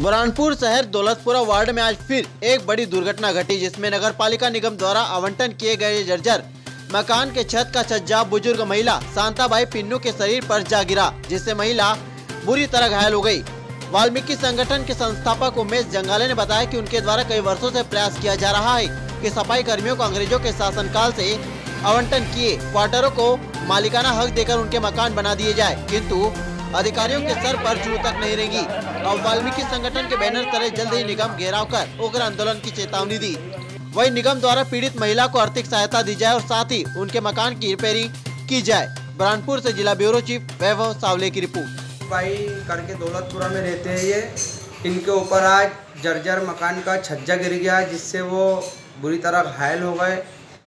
बुरहानपुर शहर दौलतपुरा वार्ड में आज फिर एक बड़ी दुर्घटना घटी, जिसमें नगर पालिका निगम द्वारा आवंटन किए गए जर्जर मकान के छत का छज्जा बुजुर्ग महिला शांताबाई पिन्नू के शरीर पर जा गिरा, जिससे महिला बुरी तरह घायल हो गई। वाल्मीकि संगठन के संस्थापक उमेश जंगाले ने बताया कि उनके द्वारा कई वर्षों से प्रयास किया जा रहा है कि सफाई कर्मियों को अंग्रेजों के शासनकाल से आवंटन किए क्वार्टरों को मालिकाना हक देकर उनके मकान बना दिए जाए, किंतु अधिकारियों के सर पर जू तक नहीं रहेंगी। अब वाल्मीकि संगठन के बैनर तले जल्द ही निगम घेराव कर उग्र आंदोलन की चेतावनी दी। वही निगम द्वारा पीड़ित महिला को आर्थिक सहायता दी जाए और साथ ही उनके मकान की रिपेयरिंग की जाए। बुरहानपुर से जिला ब्यूरो चीफ वैभव सावले की रिपोर्ट। भाई करके दौलतपुरा में रहते हैं ये, इनके ऊपर आज जर्जर मकान का छज्जा गिर गया, जिससे वो बुरी तरह घायल हो गए।